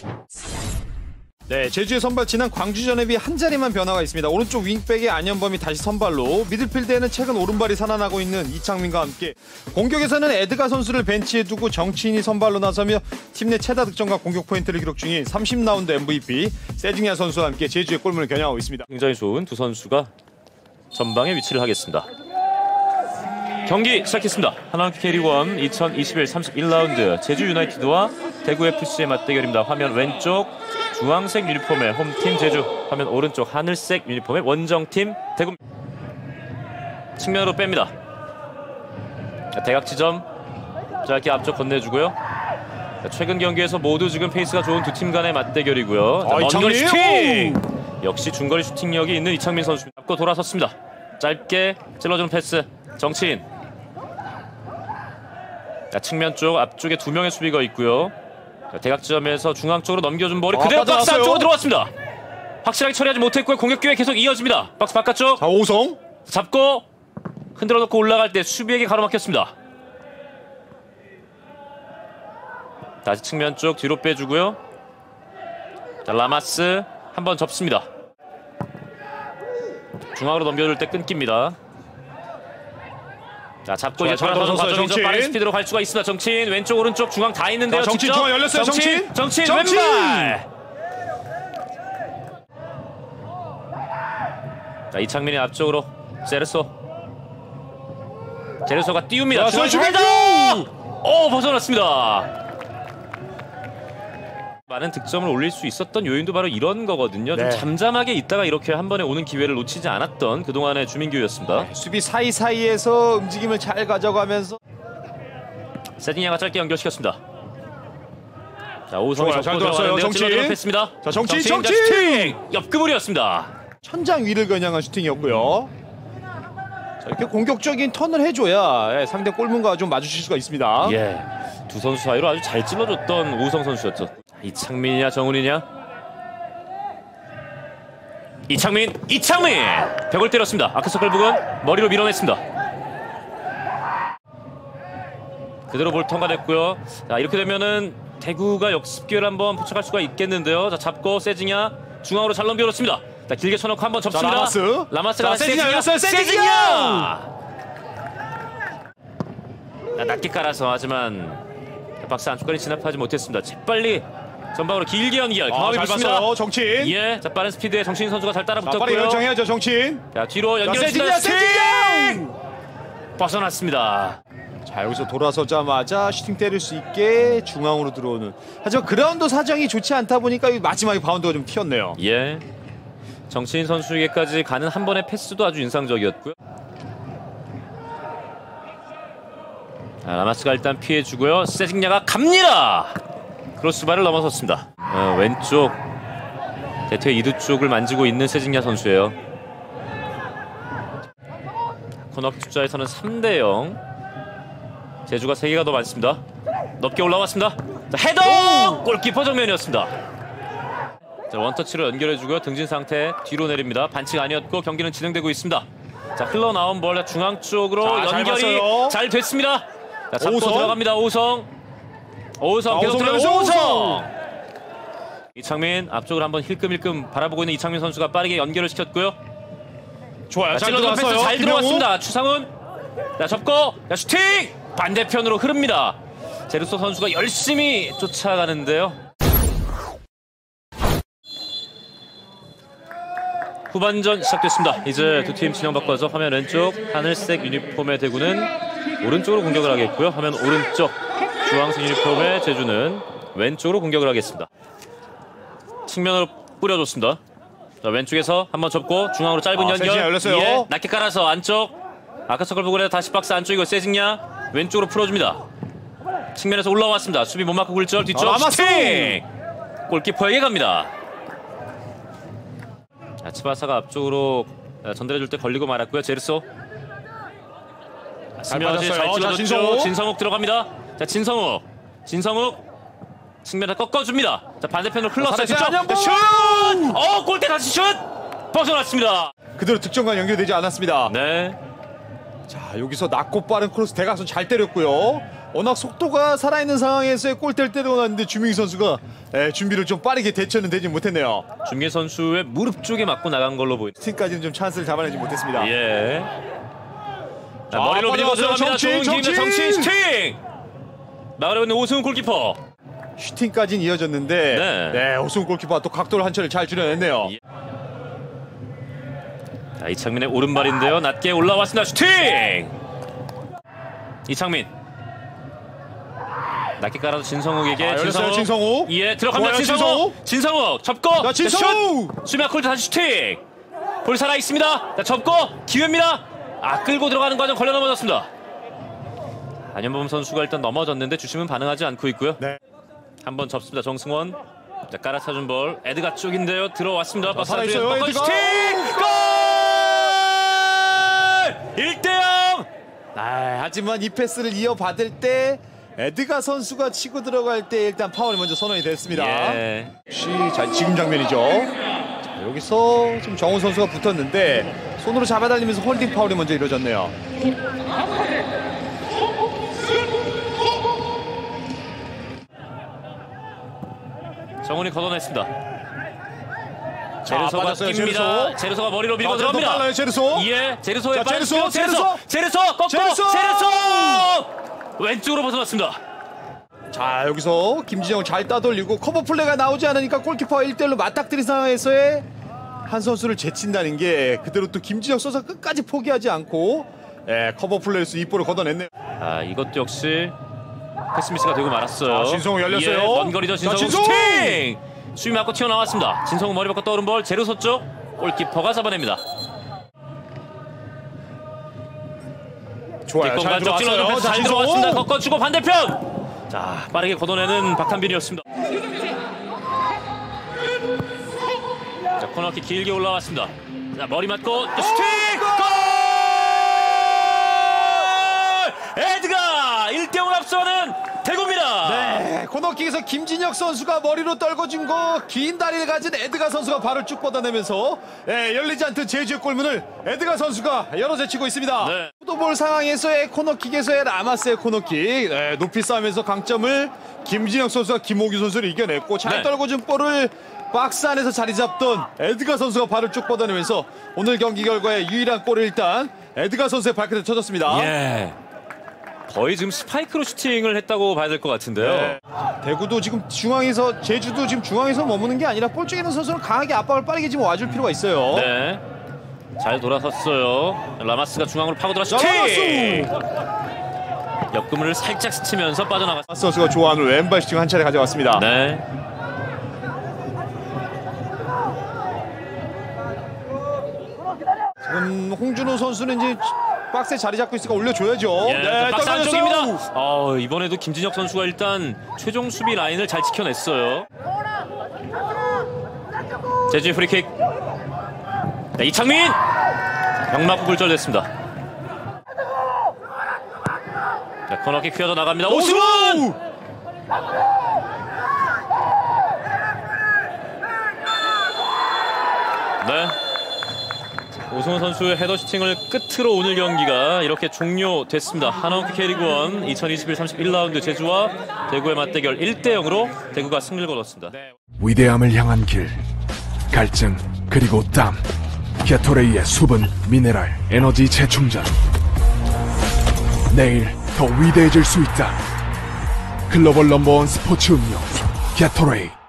네, 제주의 선발 지난 광주전에 비해 한 자리만 변화가 있습니다. 오른쪽 윙백의 안현범이 다시 선발로, 미들필드에는 최근 오른발이 살아나고 있는 이창민과 함께, 공격에서는 에드가 선수를 벤치에 두고 정치인이 선발로 나서며 팀 내 최다 득점과 공격 포인트를 기록 중인 30라운드 MVP 세징야 선수와 함께 제주의 골문을 겨냥하고 있습니다. 굉장히 좋은 두 선수가 전방에 위치를 하겠습니다. 경기 시작했습니다. 하나원큐 K리그1 2021 31라운드 제주 유나이티드와 대구 FC의 맞대결입니다. 화면 왼쪽 주황색 유니폼의 홈팀 제주, 화면 오른쪽 하늘색 유니폼의 원정팀 대구. 측면으로 뺍니다. 대각 지점 짧게 앞쪽 건네주고요. 최근 경기에서 모두 지금 페이스가 좋은 두 팀 간의 맞대결이고요. 먼거리 슈팅! 역시 중거리 슈팅력이 있는 이창민 선수 잡고 돌아섰습니다. 짧게 찔러주는 패스 정치인. 측면 쪽 앞쪽에 두 명의 수비가 있고요. 대각 지점에서 중앙 쪽으로 넘겨준 볼이 그대로 박스 안쪽으로 들어왔습니다. 확실하게 처리하지 못했고요. 공격 기회 계속 이어집니다. 박스 바깥쪽. 자, 오성 잡고 흔들어 놓고 올라갈 때 수비에게 가로막혔습니다. 다시 측면 쪽 뒤로 빼주고요. 자, 라마스 한번 접습니다. 중앙으로 넘겨줄 때 끊깁니다. 자, 잡고 이제 돌아서는 과정이죠. 빠른 스피드로 갈 수가 있습니다. 정치인 왼쪽 오른쪽 중앙 다 있는데요. 정치인 중앙 열렸어요. 정치인 왼발. 자, 이창민이 앞쪽으로 제르소가 띄웁니다. 벗어났습니다. 많은 득점을 올릴 수 있었던 요인도 바로 이런 거거든요. 좀 잠잠하게 있다가 이렇게 한 번에 오는 기회를 놓치지 않았던 그동안의 주민규였습니다. 수비 사이사이에서 움직임을 잘 가져가면서 세징야가 짧게 연결시켰습니다. 자, 오성이 잘 들었어요. 정치인 패스입니다. 자, 정치인 슈팅! 옆그물이었습니다. 천장 위를 겨냥한 슈팅이었고요. 자, 이렇게 공격적인 턴을 해줘야 상대 골문과 좀 마주칠 수가 있습니다. 예, 두 선수 사이로 아주 잘 찔러줬던 오성 선수였죠. 이창민이냐 정훈이냐. 이창민 벽을 때렸습니다. 아크서클 부근 머리로 밀어냈습니다. 그대로 볼 통과됐고요. 자, 이렇게 되면은 대구가 역습 기회를 한번 포착할 수가 있겠는데요. 자, 잡고 세징야 중앙으로 잘 넘겨놓습니다. 자, 길게 쳐놓고 한번 접습니다. 자, 라마스가 세징야. 낮게 깔아서, 하지만 박스 안쪽까지 진압하지 못했습니다. 재빨리 전방으로 길게 연결. 경합이 붙습니다. 정치인. 예, 자, 빠른 스피드에 정치인 선수가 잘 따라붙었고요. 빨리 결정해야죠. 정치인. 자, 뒤로 연결했습니다. 세징야 벗어났습니다. 자, 여기서 돌아서자마자 슈팅 때릴 수 있게 중앙으로 들어오는. 하지만 그라운드 사정이 좋지 않다 보니까 마지막에 바운드가 좀 튀었네요. 예, 정치인 선수에게까지 가는 한 번의 패스도 아주 인상적이었고요. 자, 라마스가 일단 피해주고요. 세징야가 갑니다. 크로스바를 넘어섰습니다. 왼쪽 대퇴 이두 쪽을 만지고 있는 세징야 선수예요. 코너킥 숫자에서는 3대0. 제주가 3개가 더 많습니다. 넓게 올라왔습니다. 자, 헤더! 골키퍼 정면이었습니다. 자, 원터치로 연결해주고요. 등진 상태 뒤로 내립니다. 반칙 아니었고 경기는 진행되고 있습니다. 자, 흘러나온 볼 중앙 쪽으로 연결이 잘 됐습니다. 자, 잡고 들어갑니다. 오성 계속 들어가고 오성! 이창민 앞쪽으로 한번 힐끔힐끔 바라보고 있는 이창민 선수가 빠르게 연결을 시켰고요. 좋아요. 잘 들어갔어요. 잘 들어왔습니다. 추상훈. 자, 접고 슈팅! 반대편으로 흐릅니다. 제르소 선수가 열심히 쫓아가는데요. 후반전 시작됐습니다. 이제 두 팀 진영 바꿔서 화면 왼쪽 하늘색 유니폼의 대구는 오른쪽으로 공격을 하겠고요. 화면 오른쪽 주황색 유니폼의 제주는 왼쪽으로 공격을 하겠습니다. 측면으로 뿌려줬습니다. 자, 왼쪽에서 한번 접고 중앙으로 짧은 연결. 열렸어요. 예, 낮게 깔아서 안쪽. 아크서클 부근에 다시 박스 안쪽이고 세징야 왼쪽으로 풀어줍니다. 측면에서 올라왔습니다. 수비 못 막고 굴절 뒤쪽 슈팅! 골키퍼에게 갑니다. 자, 츠바사가 앞쪽으로 전달해줄 때 걸리고 말았고요. 제르소 잘 찔러줬죠. 진성욱 들어갑니다. 자, 진성욱 측면에 꺾어줍니다. 자, 반대편으로 흘렀어요. 슛! 골대 다시 슛! 벗어났습니다. 그대로 득점과 연결되지 않았습니다. 네. 자, 여기서 낮고 빠른 크로스 대각선 잘 때렸고요. 워낙 속도가 살아있는 상황에서의 골대를 때려놨는데 주민기 선수가 준비를 좀 빠르게 대처는 되지 못했네요. 준민기 선수의 무릎 쪽에 맞고 나간 걸로 보입니다. 팀까지는 좀 찬스를 잡아내지 못했습니다. 예. 자, 머리로 밀고 들어갑니다. 좋은 기회입니다. 정치 슈팅! 나가려고 있는 오승훈 골키퍼. 슈팅까지는 이어졌는데 네. 오승훈 골키퍼가 또 각도를 한 차례 잘 줄여냈네요. 자, 이창민의 오른발인데요. 낮게 올라왔습니다. 슈팅! 이창민. 낮게 깔아서 진성욱에게. 진성욱. 예, 들어갑니다. 진성욱 접고. 진성욱. 수비아콜드 다시 슈팅. 볼 살아 있습니다. 자, 접고 기회입니다. 끌고 들어가는 과정 걸려 넘어졌습니다. 안현범 선수가 일단 넘어졌는데 주심은 반응하지 않고 있고요. 네. 한번 접습니다. 정승원. 자, 깔아차준 볼. 에드가 쪽인데요. 들어왔습니다. 살아있어요. 에드가. 슈팅! 골! 1대0. 하지만 이 패스를 이어받을 때 에드가 선수가 치고 들어갈 때 일단 파울이 먼저 선언이 됐습니다. 예. 지금 장면이죠. 자, 여기서 지금 정훈 선수가 붙었는데 손으로 잡아달리면서 홀딩 파울이 먼저 이루어졌네요. 정훈이 걷어냈습니다. 제르소가 빠졌어요. 낍니다. 제르소가 머리로 밀고 들어갑니다. 빨라요, 제르소. 예, 제르소의 제르소 꺾고 제르소 왼쪽으로 벗어났습니다. 자, 여기서 김진영 잘 따돌리고 커버 플레이가 나오지 않으니까 골키퍼가 1대1로 맞닥뜨린 상황에서의 한 선수를 제친다는 게 그대로 또 김진영 선수가 끝까지 포기하지 않고 커버 플레이에서 이 볼을 걷어냈네요. 이것도 역시 패스미스가 되고 말았어요. 진성욱 열렸어요. 예, 먼 거리죠. 진성욱 슈팅! 수비 맞고 튀어나왔습니다. 진성욱 머리 바꿔 떠오른 볼 제르소 쪽 골키퍼가 잡아냅니다. 좋아요. 잘 들어왔어요. 잘 들어왔습니다. 꺾어주고 반대편. 자, 빠르게 걷어내는 박한빈이었습니다. 자, 코너킥 길게 올라왔습니다. 자, 머리 맞고 또 슈팅! 골! 에드가 1대0 앞서는 대구입니다. 네, 코너킥에서 김진혁 선수가 머리로 떨궈준 거 긴 다리를 가진 에드가 선수가 발을 쭉 뻗어내면서 열리지 않던 제주의 골문을 에드가 선수가 열어제치고 있습니다. 네. 푸드볼 상황에서의 코너킥에서의 라마스의 코너킥 높이 싸움에서 강점을 김진혁 선수가 김호규 선수를 이겨냈고 잘 떨궈준 볼을 박스 안에서 자리 잡던 에드가 선수가 발을 쭉 뻗어내면서 오늘 경기 결과의 유일한 골을 일단 에드가 선수의 발끝에 쳐졌습니다. 예. 거의 지금 스파이크로 슈팅을 했다고 봐야 될 것 같은데요. 네. 대구도 지금 중앙에서 제주도 지금 중앙에서 머무는 게 아니라 볼 쪽에 있는 선수는 강하게 압박을 빠르게 지금 와줄 필요가 있어요. 네. 잘 돌아섰어요. 라마스가 중앙으로 파고들어 슈팅! 옆구멍을 살짝 스치면서 빠져나갔습니다. 라마스 선수가 좋아하는 왼발 슈팅 한 차례 가져왔습니다. 네. 지금 홍준호 선수는 이제 박스에 자리 잡고 있으니까 올려줘야죠. 네, 박스 안쪽입니다. 이번에도 김진혁 선수가 일단 최종 수비 라인을 잘 지켜냈어요. 제주의 프리킥. 네, 이창민! 병맞고 굴절됐습니다. 자, 코너킥 휘어져 나갑니다. 오승훈! 네. 오승훈 선수의 헤더 슈팅을 끝으로 오늘 경기가 이렇게 종료됐습니다. 하나원큐 K리그1 2021 31라운드 제주와 대구의 맞대결 1대0으로 대구가 승리를 거뒀습니다. 위대함을 향한 길, 갈증 그리고 땀, 게토레이의 수분, 미네랄, 에너지 재충전. 내일 더 위대해질 수 있다. 글로벌 넘버원 스포츠 음료 게토레이.